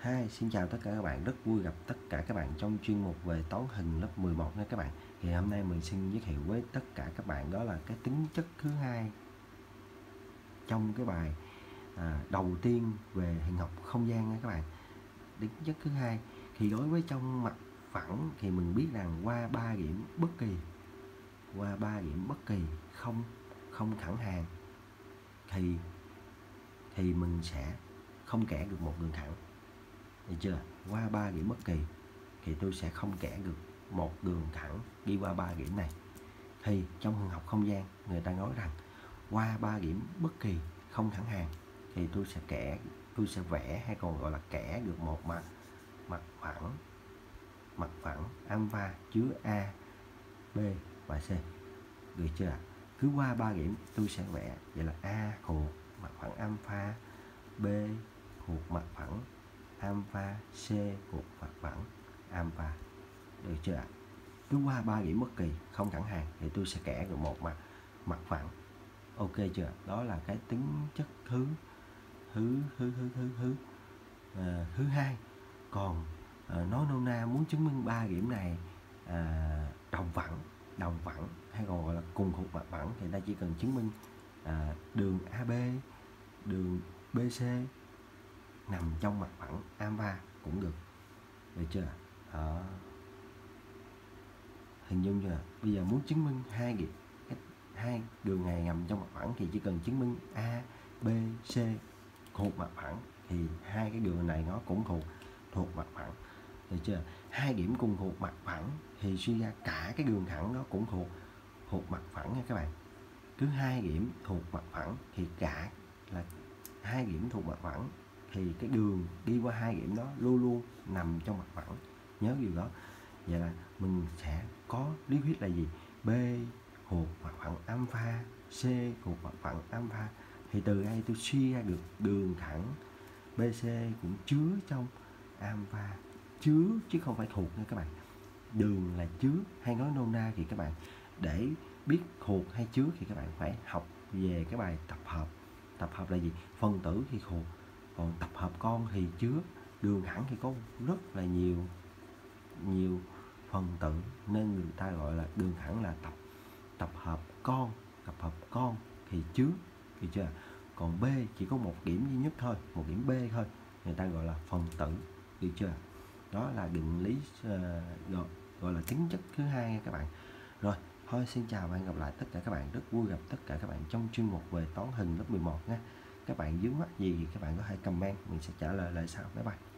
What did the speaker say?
Hi, xin chào tất cả các bạn, rất vui gặp tất cả các bạn trong chuyên mục về toán hình lớp 11 nha các bạn. Thì hôm nay mình xin giới thiệu với tất cả các bạn đó là cái tính chất thứ hai trong cái bài đầu tiên về hình học không gian nha các bạn. Tính chất thứ hai thì đối với trong mặt phẳng thì mình biết rằng qua 3 điểm bất kỳ không không thẳng hàng thì mình sẽ không kẻ được một đường thẳng. Được chưa? Qua 3 điểm bất kỳ thì tôi sẽ không kẻ được một đường thẳng đi qua 3 điểm này. Thì trong hình học không gian người ta nói rằng qua 3 điểm bất kỳ không thẳng hàng thì tôi sẽ vẽ hay còn gọi là kẻ được một mặt phẳng alpha chứa A, B và C. Được chưa ạ? Cứ qua 3 điểm tôi sẽ vẽ vậy là A thuộc mặt phẳng alpha, B thuộc mặt phẳng alpha, C thuộc mặt phẳng alpha. Được chưa ạ? Cứ qua 3 điểm bất kỳ không thẳng hàng thì tôi sẽ kẻ được một mặt phẳng. Ok chưa? Đó là cái tính chất thứ hai. Còn nói nôm na muốn chứng minh 3 điểm này đồng phẳng hay còn gọi là cùng thuộc mặt phẳng thì ta chỉ cần chứng minh đường AB, đường BC nằm trong mặt phẳng alpha cũng được. Được chưa? Đó. Hình dung chưa? Bây giờ muốn chứng minh hai đường này nằm trong mặt phẳng thì chỉ cần chứng minh A, B, C thuộc mặt phẳng thì hai cái đường này nó cũng thuộc mặt phẳng. Được chưa? Hai điểm cùng thuộc mặt phẳng thì suy ra cả cái đường thẳng nó cũng thuộc mặt phẳng nha các bạn. Cứ hai điểm thuộc mặt phẳng thì cả là hai điểm thuộc mặt phẳng thì cái đường đi qua hai điểm đó luôn luôn nằm trong mặt phẳng. Nhớ điều đó. Vậy là mình sẽ có lý thuyết là gì? B thuộc mặt phẳng alpha, C thuộc mặt phẳng alpha. Thì từ đây tôi suy ra được đường thẳng BC cũng chứa trong alpha, chứa chứ không phải thuộc nha các bạn. Đường là chứa, hay nói nôm na thì các bạn để biết thuộc hay chứa thì các bạn phải học về cái bài tập hợp. Tập hợp là gì? Phân tử thì thuộc, còn tập hợp con thì chứa. Đường thẳng thì có rất là nhiều phần tử nên người ta gọi là đường thẳng là tập hợp con thì chứa. Được chưa? Còn B chỉ có một điểm duy nhất thôi, một điểm B thôi, người ta gọi là phần tử. Được chưa? Đó là định lý gọi là tính chất thứ hai nha các bạn. Rồi, thôi xin chào và hẹn gặp lại tất cả các bạn. Rất vui gặp tất cả các bạn trong chuyên mục về toán hình lớp 11 nha. Các bạn vướng mắc gì thì các bạn có thể comment, mình sẽ trả lời lại sau. Bye bye.